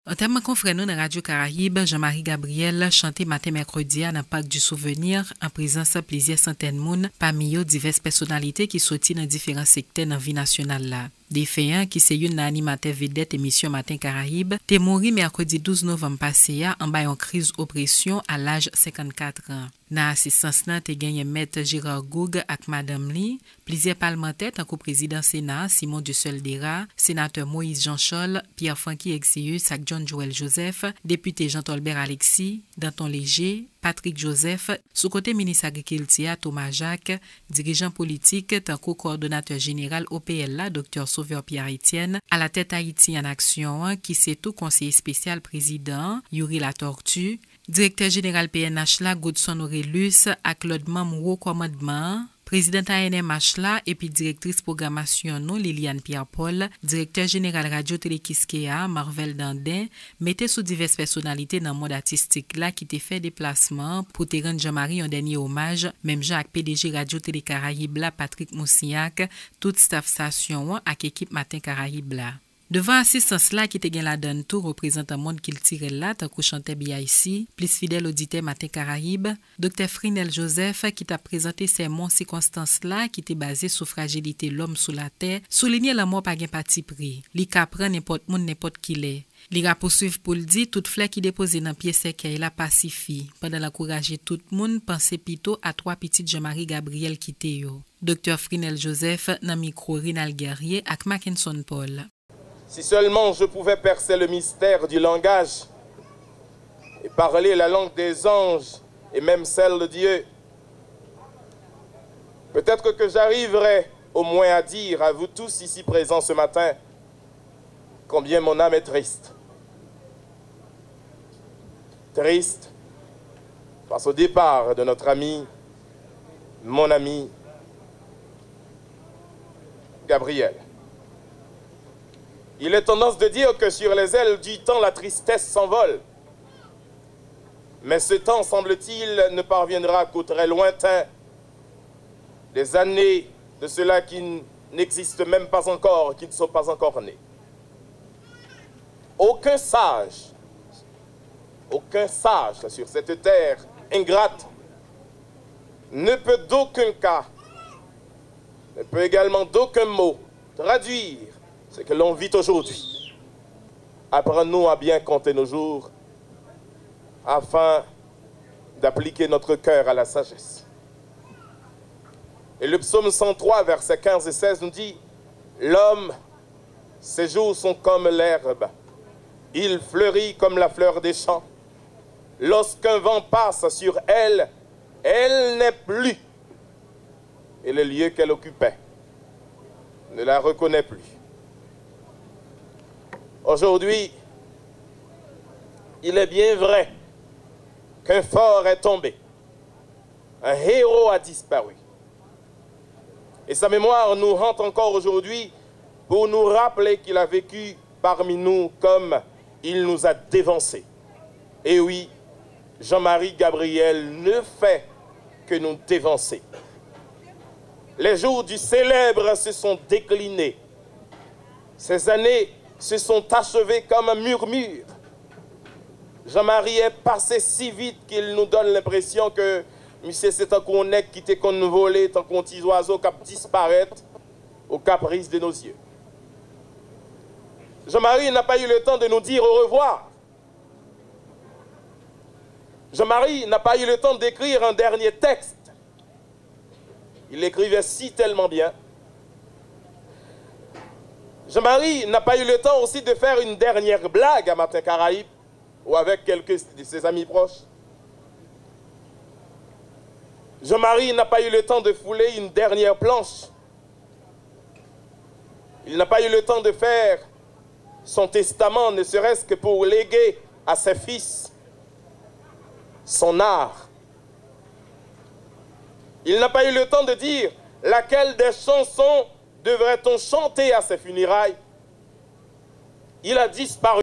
En termes confrères dans Radio Caraïbe, Jean-Marie Gabriel chanté matin mercredi dans le parc du souvenir en présence de plusieurs centaines de monde, parmi eux diverses personnalités qui sortent dans différents secteurs dans la vie nationale là. Des faits qui c'est une animateur vedette émission Matin Caraïbe, t'est mort mercredi 12 novembre passé en bas en crise oppression à l'âge 54 ans. Dans assistance là, t'es gagné maître Gérard Goug avec madame Li, plusieurs parlementaires tant que président Sénat Simon Duseldera, sénateur Moïse Jean-Charles, Pierre-Francky Exius avec John Joël Joseph, député Jean-Tolbert Alexis, Danton Léger, Patrick Joseph, sous-côté ministre agriculture Thomas Jacques, dirigeant politique tant que coordonnateur général OPLA Dr Sauveur Pierre-Etienne, à la tête Haïti en action qui c'est tout conseiller spécial président Yuri Latortue, directeur général PNH la Godson Aurelius à Claude Mamou commandement, président ANMH la et puis directrice programmation non Liliane Pierre-Paul, directeur général Radio Télé Kiskeya Marvel Dandin, mettez sous diverses personnalités dans le monde artistique là qui t'ai fait déplacement pour te rendre Jean-Marie un dernier hommage, même Jacques PDG Radio Télé Caraïbe la Patrick Moussiak, toute staff station avec équipe Matin Caraïbe là. Devant assistance là qui te gen la donne tout représentant monde qu'il tire là tant que chantait bien ici, plus fidèle auditeur Matin Caraïbe, Dr Frinel Joseph qui t'a présenté ces circonstances là qui était basé sur fragilité l'homme sous la terre, souligner la mort pas gen parti pris. Li ka prend n'importe monde n'importe qui l'est. Li ra poursuivre pour le dire toute fleur qui dépose dans pied sec la pacifie pendant l'encourager tout le monde penser plutôt à trois petites Jean-Marie Gabriel qui te yo. Dr Frinel Joseph dans micro Rinal Guerrier ak Mackinson Paul. Si seulement je pouvais percer le mystère du langage et parler la langue des anges et même celle de Dieu, peut-être que j'arriverai au moins à dire à vous tous ici présents ce matin combien mon âme est triste. Triste face au départ de notre ami, mon ami Gabriel. Il est tendance de dire que sur les ailes du temps, la tristesse s'envole. Mais ce temps, semble-t-il, ne parviendra qu'au très lointain. Des années de ceux-là qui n'existent même pas encore, qui ne sont pas encore nés. Aucun sage sur cette terre ingrate ne peut d'aucun cas, ne peut également d'aucun mot traduire ce que l'on vit aujourd'hui. Apprenons-nous à bien compter nos jours afin d'appliquer notre cœur à la sagesse. Et le psaume 103, versets 15 et 16 nous dit « L'homme, ses jours sont comme l'herbe, il fleurit comme la fleur des champs. Lorsqu'un vent passe sur elle, elle n'est plus. Et le lieu qu'elle occupait ne la reconnaît plus. » Aujourd'hui, il est bien vrai qu'un fort est tombé, un héros a disparu. Et sa mémoire nous hante encore aujourd'hui pour nous rappeler qu'il a vécu parmi nous comme il nous a dévancés. Et oui, Jean-Marie Gabriel ne fait que nous dévancer. Les jours du célèbre se sont déclinés. Ces années se sont achevés comme un murmure. Jean-Marie est passé si vite qu'il nous donne l'impression que monsieur c'est un qu'on est quitté qu'on nous volait, tant qu'on petit oiseau qui disparaît au caprice de nos yeux. Jean-Marie n'a pas eu le temps de nous dire au revoir. Jean-Marie n'a pas eu le temps d'écrire un dernier texte. Il écrivait si tellement bien. Jean-Marie n'a pas eu le temps aussi de faire une dernière blague à Matin Caraïbe ou avec quelques de ses amis proches. Jean-Marie n'a pas eu le temps de fouler une dernière planche. Il n'a pas eu le temps de faire son testament, ne serait-ce que pour léguer à ses fils son art. Il n'a pas eu le temps de dire laquelle des chansons devrait-on chanter à ses funérailles. Il a disparu.